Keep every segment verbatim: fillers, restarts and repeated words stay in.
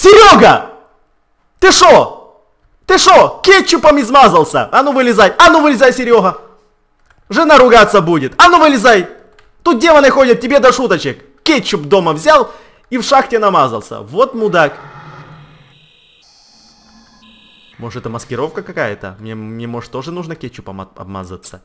Серега! Ты шо? Ты шо? Кетчупом измазался? А ну вылезай! А ну вылезай, Серега! Жена ругаться будет! А ну вылезай! Тут демоны ходят, тебе до шуточек! Кетчуп дома взял и в шахте намазался. Вот мудак. Может, это маскировка какая-то? Мне, мне, может, тоже нужно кетчупом от, обмазаться?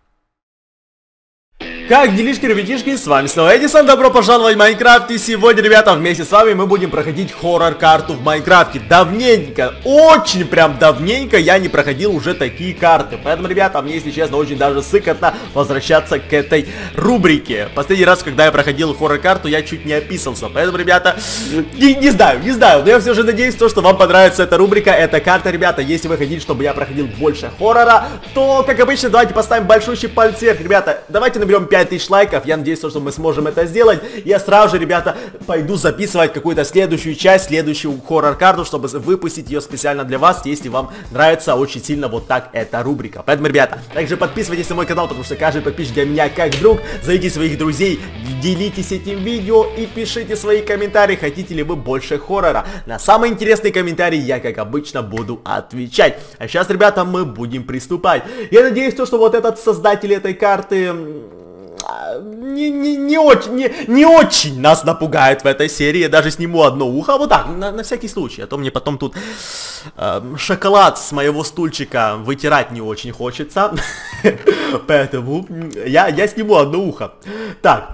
Как делишки, ребятишки, с вами снова Эдисон, добро пожаловать в Майнкрафт. И сегодня, ребята, вместе с вами мы будем проходить хоррор-карту в Майнкрафте. Давненько, очень прям давненько я не проходил уже такие карты. Поэтому, ребята, мне, если честно, очень даже сыкотно возвращаться к этой рубрике. Последний раз, когда я проходил хоррор-карту, я чуть не описался. Поэтому, ребята, не, не знаю, не знаю, но я все же надеюсь, то, что вам понравится эта рубрика, эта карта. Ребята, если вы хотите, чтобы я проходил больше хоррора, то, как обычно, давайте поставим большущий палец вверх. Ребята, давайте наберем пять тысяч лайков, я надеюсь, что мы сможем это сделать. Я сразу же, ребята, пойду записывать какую-то следующую часть, следующую хоррор-карту, чтобы выпустить ее специально для вас, если вам нравится очень сильно вот так эта рубрика. Поэтому, ребята, также подписывайтесь на мой канал, потому что каждый подписчик для меня как друг. Зовите своих друзей, делитесь этим видео и пишите свои комментарии, хотите ли вы больше хоррора. На самые интересные комментарии я, как обычно, буду отвечать. А сейчас, ребята, мы будем приступать. Я надеюсь, то, что вот этот создатель этой карты Не, не, не, очень, не, не очень нас напугает в этой серии. Я даже сниму одно ухо. Вот так, на, на всякий случай. А то мне потом тут э, шоколад с моего стульчика вытирать не очень хочется. Поэтому я, я сниму одно ухо. Так.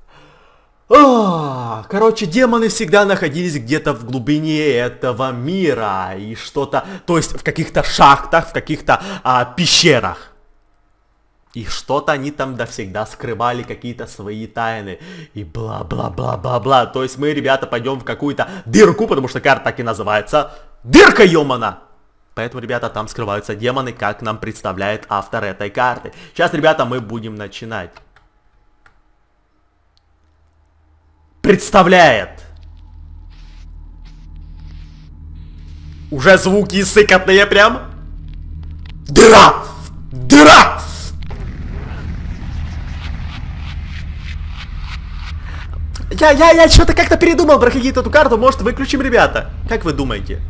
О, короче, демоны всегда находились где-то в глубине этого мира. И что-то, то есть в каких-то шахтах, в каких-то а, пещерах. И что-то они там довсегда скрывали, какие-то свои тайны. И бла-бла-бла-бла-бла. То есть мы, ребята, пойдем в какую-то дырку, потому что карта так и называется. Дырка, ёмана! Поэтому, ребята, там скрываются демоны, как нам представляет автор этой карты. Сейчас, ребята, мы будем начинать. Представляет. Уже звуки сыкотные прям. Дыра! Дыра! Я, я, я что-то как-то передумал проходить эту карту, может выключим, ребята? Как вы думаете?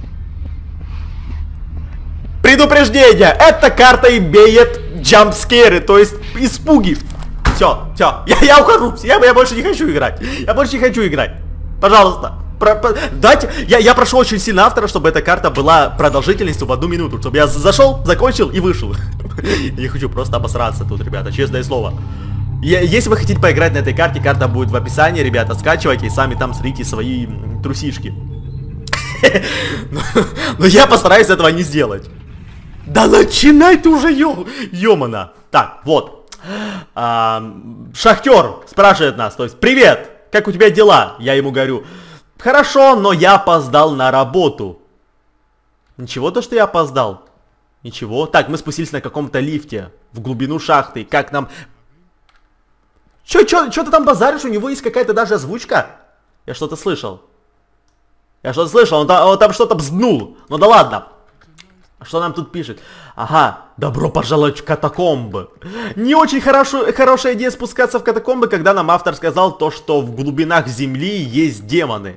Предупреждение! Эта карта имеет джампскеры, то есть испуги. Все, все, я, я ухожу, я, я больше не хочу играть. Я больше не хочу играть. Пожалуйста. Про, про, дайте, я, я прошу очень сильно автора, чтобы эта карта была продолжительностью в одну минуту. Чтобы я зашел, закончил и вышел. Я не хочу просто обосраться тут, ребята, честное слово. Если вы хотите поиграть на этой карте, карта будет в описании, ребята, скачивайте и сами там смотрите свои трусишки. Но я постараюсь этого не сделать. Да начинай ты уже, ёмана. Так, вот. Шахтер спрашивает нас, то есть, привет, как у тебя дела? Я ему говорю, хорошо, но я опоздал на работу. Ничего то, что я опоздал? Ничего. Так, мы спустились на каком-то лифте в глубину шахты. Как нам... Чё, чё, чё ты там базаришь? У него есть какая-то даже озвучка? Я что-то слышал. Я что-то слышал, он там, он там что-то бзнул. Ну да ладно. Что нам тут пишет? Ага, добро пожаловать в катакомбы. Не очень хорошо, хорошая идея спускаться в катакомбы, когда нам автор сказал то, что в глубинах земли есть демоны.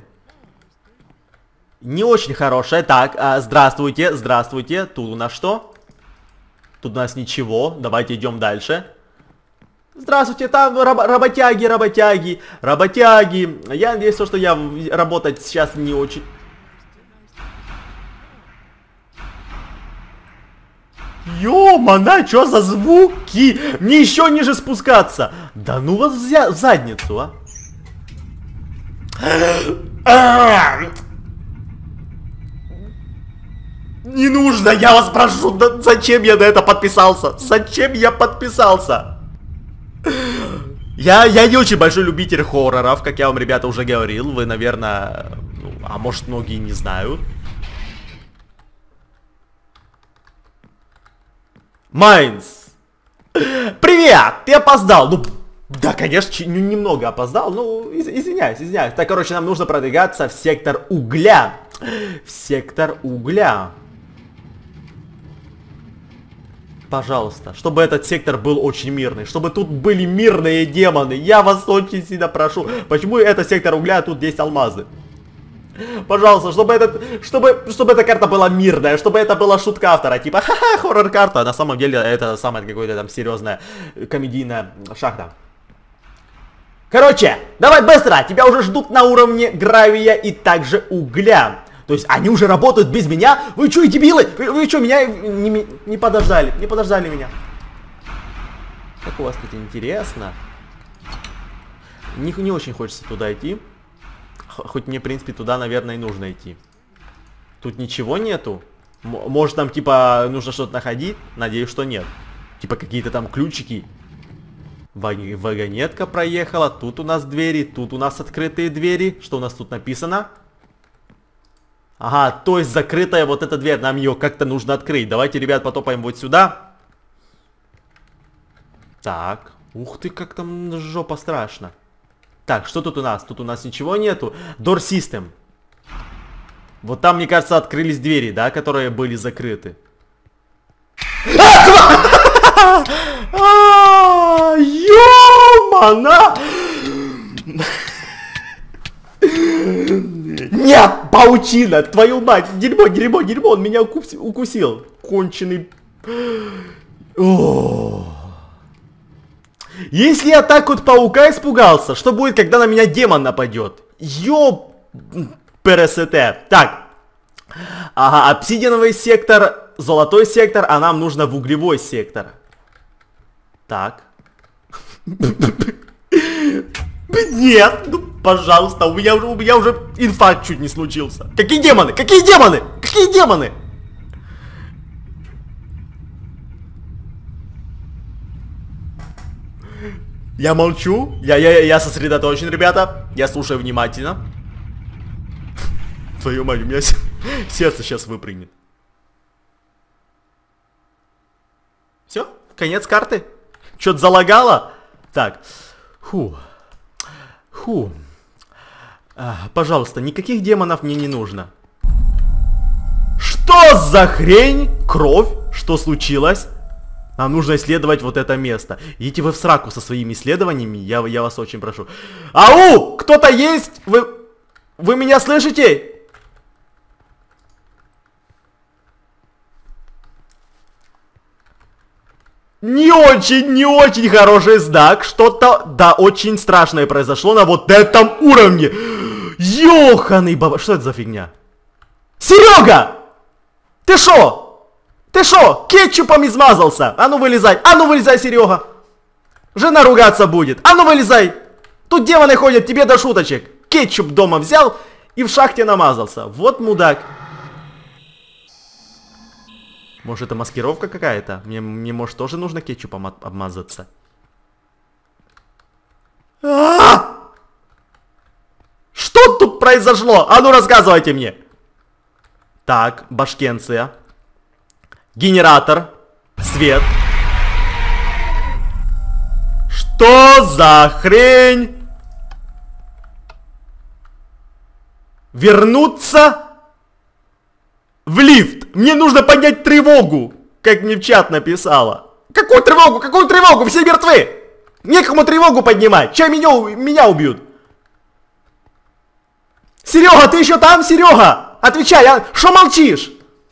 Не очень хорошая. Так, а, здравствуйте, здравствуйте. Тут у нас что? Тут у нас ничего. Давайте идем дальше. Здравствуйте, там раб работяги, работяги, работяги. Я надеюсь, что я работать сейчас не очень... Ё-мана, что за звуки? Мне еще ниже спускаться. Да ну вас в, в задницу, а. Не нужно, я вас прошу, да зачем я на это подписался? Зачем я подписался? Я, я не очень большой любитель хорроров, как я вам, ребята, уже говорил. Вы, наверное, ну, а может, многие не знают. Майнс. Привет, ты опоздал. Ну, да, конечно, немного опоздал. Ну, из, извиняюсь, извиняюсь. Так, короче, нам нужно продвигаться в сектор угля. В сектор угля. Пожалуйста, чтобы этот сектор был очень мирный, чтобы тут были мирные демоны. Я вас очень сильно прошу. Почему это сектор угля, а тут есть алмазы? Пожалуйста, чтобы, этот, чтобы, чтобы эта карта была мирная, чтобы это была шутка автора, типа, ха-ха, хоррор-карта, а на самом деле это самая какая-то там серьезная комедийная шахта. Короче, давай быстро, тебя уже ждут на уровне гравия и также угля. То есть они уже работают без меня? Вы что, дебилы? Вы, вы что, меня не, не подождали? Не подождали меня? Как у вас тут интересно. Не, не очень хочется туда идти. Хоть мне, в принципе, туда, наверное, и нужно идти. Тут ничего нету? М может, там, типа, нужно что-то находить? Надеюсь, что нет. Типа, какие-то там ключики. Ваг вагонетка проехала. Тут у нас двери. Тут у нас открытые двери. Что у нас тут написано? Ага, то есть закрытая вот эта дверь. Нам ее как-то нужно открыть. Давайте, ребят, потопаем вот сюда. Так. Ух ты, как там жопа страшно. Так, что тут у нас? Тут у нас ничего нету. Door System. Вот там, мне кажется, открылись двери, да, которые были закрыты. Ё-мана! Нет, паучина, твою мать! Дерьмо, дерьмо, дерьмо, он меня укусил. Конченый... О. Если я так вот паука испугался, что будет, когда на меня демон нападет? Ё... ПРСТ. Так. Ага, обсидиановый сектор, золотой сектор, а нам нужно в углевой сектор. Так. Нет, ну пожалуйста, у меня, у меня уже инфаркт чуть не случился. Какие демоны? Какие демоны? Какие демоны? Я молчу, я, я, я сосредоточен, ребята. Я слушаю внимательно. Твою мать, у меня сердце сейчас выпрыгнет. Все? Конец карты? Что-то залагало? Так. Фу. Фу. А, пожалуйста, никаких демонов мне не нужно. Что за хрень? Кровь? Что случилось? Нам нужно исследовать вот это место. Идите вы в сраку со своими исследованиями, я, я вас очень прошу. Ау! Кто-то есть? Вы, вы меня слышите? Не очень, не очень хороший знак. Что-то, да, очень страшное произошло на вот этом уровне. Ёханый баба, что это за фигня? Серега! Ты шо? Ты шо, кетчупом измазался? А ну вылезай, а ну вылезай, Серега. Жена ругаться будет, а ну вылезай. Тут демоны ходят, тебе до шуточек. Кетчуп дома взял и в шахте намазался. Вот мудак. Может, это маскировка какая-то? Мне, мне, может, тоже нужно кетчупом от, обмазаться? А-а-а! Что тут произошло? А ну рассказывайте мне. Так, башкенция. Генератор. Свет. Что за хрень? Вернуться в лифт. Мне нужно поднять тревогу, как мне в чат написала. Какую тревогу? Какую тревогу? Все мертвы. Некому тревогу поднимать. Че меня, меня убьют? Серега, ты еще там, Серега? Отвечай, а? Что молчишь?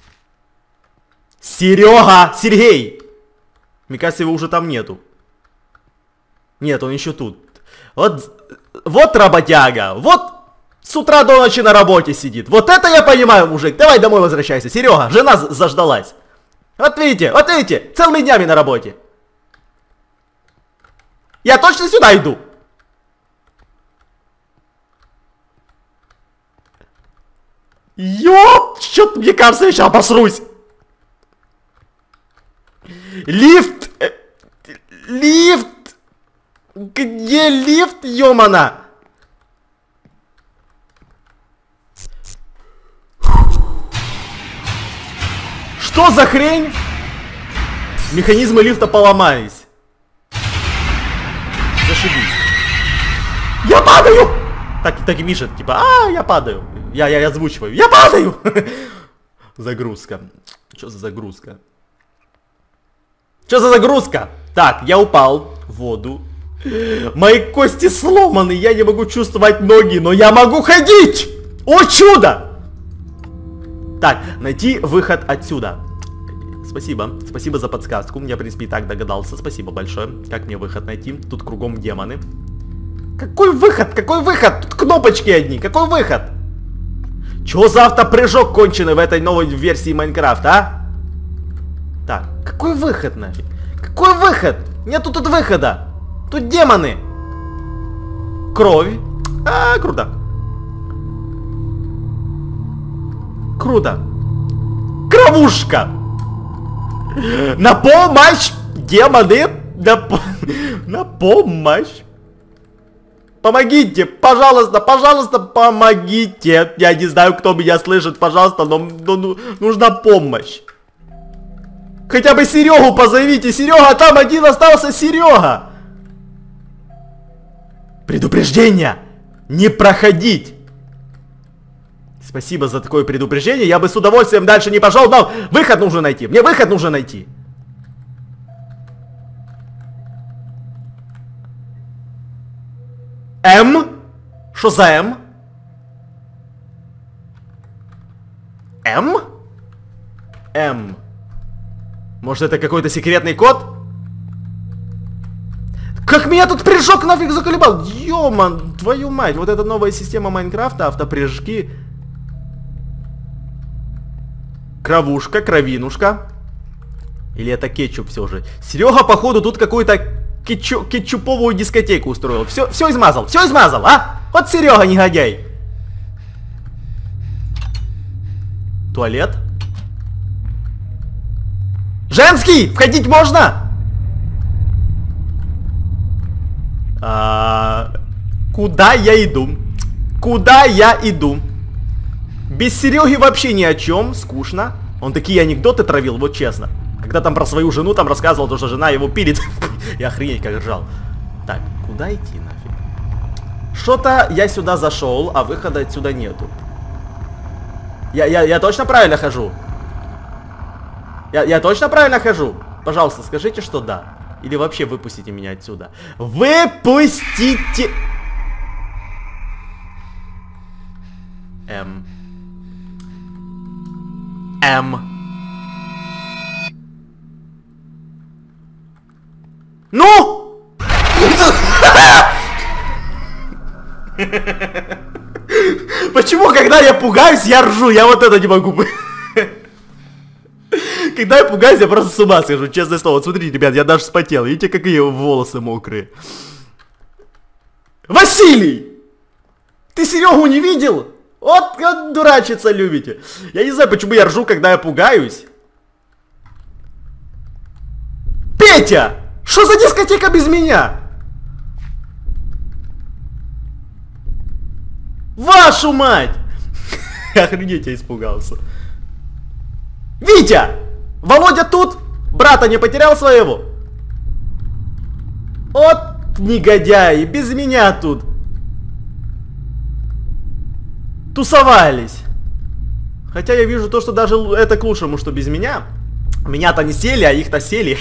Серега! Сергей! Мне кажется, его уже там нету. Нет, он еще тут. Вот, вот работяга. Вот с утра до ночи на работе сидит. Вот это я понимаю, мужик. Давай домой возвращайся. Серега, жена заждалась. Вот видите, вот видите, целыми днями на работе. Я точно сюда иду. Ёп, что-то мне кажется, я сейчас обосрусь. Лифт! Лифт! Где лифт, ёмана? Что за хрень? Механизмы лифта поломались. Зашибись. Я падаю! Так, так и пишет, типа, а, я падаю. Я, я, я озвучиваю. Я падаю! Загрузка. Что за загрузка? Что за загрузка? Так, я упал в воду. Мои кости сломаны, я не могу чувствовать ноги, но я могу ходить! О, чудо! Так, найти выход отсюда. Спасибо, спасибо за подсказку. Я, в принципе, и так догадался. Спасибо большое. Как мне выход найти? Тут кругом демоны. Какой выход? Какой выход? Тут кнопочки одни. Какой выход? Чего за автопрыжок конченый в этой новой версии Майнкрафта, а? Так, какой выход нафиг? Какой выход? Нету тут выхода. Тут демоны. Кровь. А, круто. Круто. Кровушка. На помощь, демоны. На, на помощь. Помогите, пожалуйста, пожалуйста, помогите. Я не знаю, кто меня слышит, пожалуйста, но, но, но нужна помощь. Хотя бы Серегу позовите. Серега, там один остался, Серега. Предупреждение. Не проходить. Спасибо за такое предупреждение. Я бы с удовольствием дальше не пошел, но выход нужно найти. Мне выход нужно найти. М? Что за М? М? М. Может, это какой-то секретный код? Как меня тут прыжок нафиг заколебал. Ё-ман, твою мать. Вот эта новая система Майнкрафта, автопрыжки. Кровушка, кровинушка. Или это кетчуп все же? Серега, походу, тут какую-то кетчу кетчуповую дискотеку устроил. Все, все измазал, все измазал, а? Вот Серега, негодяй. Туалет. Женский! Входить можно? А, куда я иду? Куда я иду? Без Сереги вообще ни о чем. Скучно. Он такие анекдоты травил, вот честно. Когда там про свою жену там рассказывал, то что жена его пилит. Я охренеть как ржал. Так, куда идти нафиг? Что-то я сюда зашел, а выхода отсюда нету. Я, я, я точно правильно хожу? Я, я точно правильно хожу? Пожалуйста, скажите, что да. Или вообще выпустите меня отсюда. Выпустите! М. М. Ну! Почему, когда я пугаюсь, я ржу? Я вот это не могу. Когда я пугаюсь, я просто с ума схожу, честное слово. Вот смотрите, ребят, я даже вспотел. Видите, какие волосы мокрые. Василий! Ты Серегу не видел? Вот, вот дурачиться любите. Я не знаю, почему я ржу, когда я пугаюсь. Петя! Что за дискотека без меня? Вашу мать! Охренеть, я испугался. Витя! Володя тут? Брата не потерял своего? Вот негодяи, без меня тут тусовались. Хотя я вижу то, что даже это к лучшему, что без меня. Меня-то не сели, а их-то сели.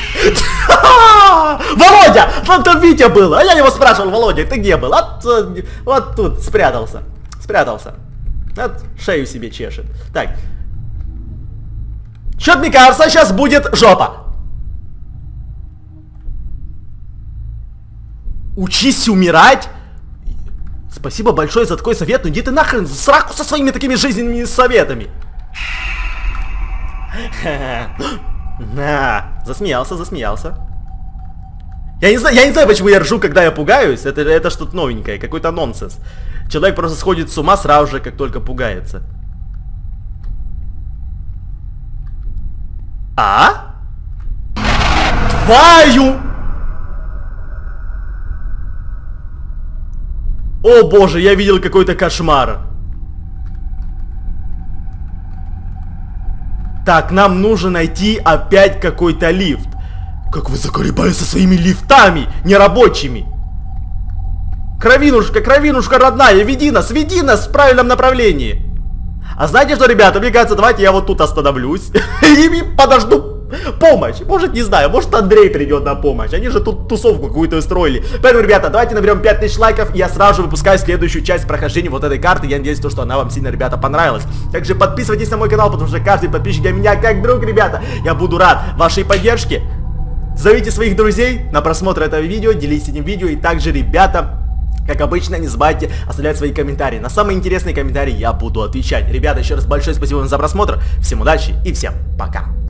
Володя! Там, там Витя был. А я его спрашивал: Володя, ты где был? Вот, вот тут спрятался. Спрятался. Вот шею себе чешет. Так. Чё-то мне кажется, сейчас будет жопа. Учись умирать. Спасибо большое за такой совет. Ну иди ты нахрен в сраку со своими такими жизненными советами. На, засмеялся, засмеялся. Я не знаю, я не знаю, почему я ржу, когда я пугаюсь. Это, это что-то новенькое, какой-то нонсенс. Человек просто сходит с ума сразу же, как только пугается. А? Твою! О боже, я видел какой-то кошмар. Так, нам нужно найти опять какой-то лифт. Как вы заколебали со своими лифтами нерабочими. Кровинушка, кровинушка родная, веди нас, веди нас в правильном направлении. А знаете что, ребята, мне кажется, давайте я вот тут остановлюсь и подожду помощь. Может, не знаю, может Андрей придет на помощь. Они же тут тусовку какую-то устроили. Поэтому, ребята, давайте наберем пять тысяч лайков. И я сразу же выпускаю следующую часть прохождения вот этой карты. Я надеюсь, то, что она вам сильно, ребята, понравилась. Также подписывайтесь на мой канал, потому что каждый подписчик для меня как друг, ребята. Я буду рад вашей поддержке. Зовите своих друзей на просмотр этого видео, делитесь этим видео. И также, ребята, как обычно, не забывайте оставлять свои комментарии. На самые интересные комментарии я буду отвечать. Ребята, еще раз большое спасибо вам за просмотр. Всем удачи и всем пока.